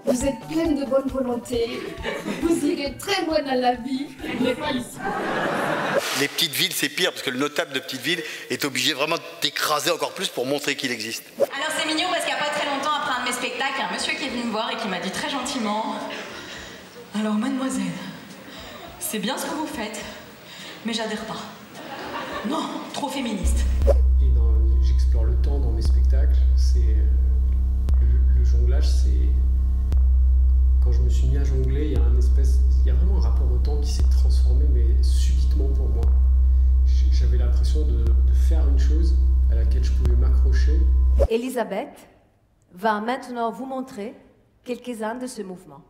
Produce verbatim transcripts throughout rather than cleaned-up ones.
Vous êtes pleine de bonne volonté. Vous irez très loin dans la vie, mais pas ici. Les petites villes, c'est pire, parce que le notable de petite ville est obligé vraiment d'écraser encore plus pour montrer qu'il existe. Alors c'est mignon parce qu'il n'y a pas très longtemps, après un de mes spectacles, il y a un monsieur qui est venu me voir et qui m'a dit très gentiment: alors mademoiselle, c'est bien ce que vous faites, mais j'adhère pas. Non, trop féministe. Et dans, j'explore le temps dans mes spectacles. C'est le, le jonglage, c'est quand je me suis mis à jongler, il y a un espèce, il y a vraiment un rapport au temps qui s'est transformé, mais subitement pour moi. J'avais l'impression de, de faire une chose à laquelle je pouvais m'accrocher. Elisabeth va maintenant vous montrer quelques-uns de ce mouvement.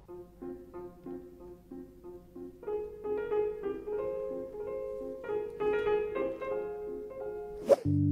Thank you.